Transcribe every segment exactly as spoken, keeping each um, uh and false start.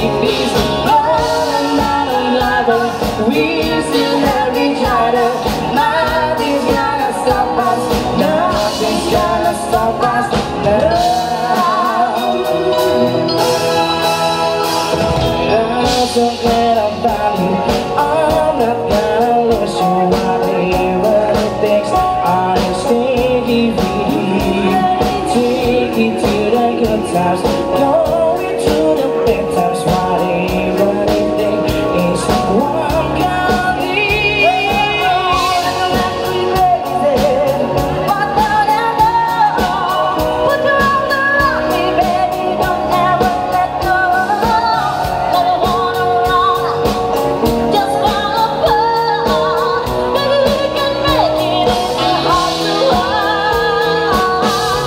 if it's love and not a lover, we still love each other. Nothing's gonna stop us, nothing's gonna stop us now. I'm so glad I found you, I'm not gonna lose you, whatever it takes. I'll stay with you, take it to the good times, going through the bad times, whatever it takes is what I'm gonna need. What don't I know? Put your arms around me, baby, don't ever let go. Never wanna run, just wanna fall. Maybe we can make it, it's hard to run.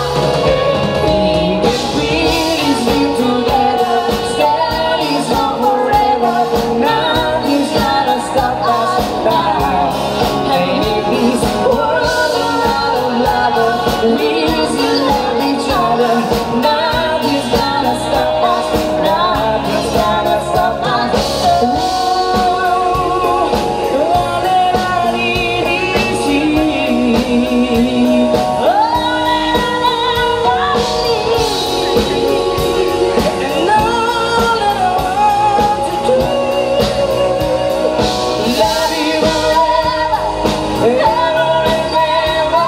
We can feel this dream together, standing strong forever. Nothing's gonna stop us now. And if this world without a lover, we still love each other. Nothing's gonna stop us, nothing's gonna stop us. Ooh, all that I need is you. All that I need. And all that I want to do, love you forever, ever and ever.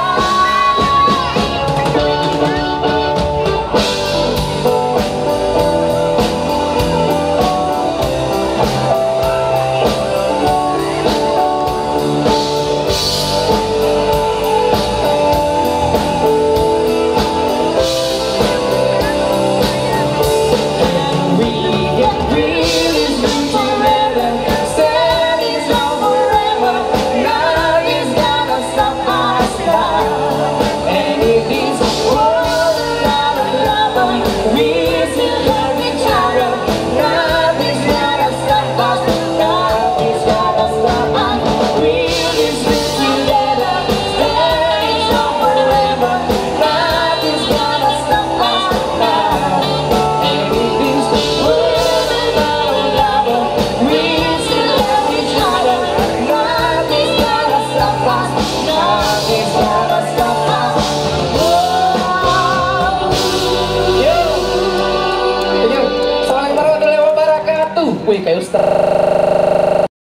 We can feel this dream together, standing strong forever. Nothing's gonna stop us now. And if this world without a lover, we still love each other. Nothing's gonna stop us, nothing's gonna stop us. We'll be sweet together, standing strong forever. Nothing's gonna stop us now. And if this world without a lover, we still love each other. Nothing's gonna stop us, nothing's gonna stop us. Whoa. Yo, yo, assalamualaikum warahmatullahi wabarakatuh. Wih, kayak Ustaz.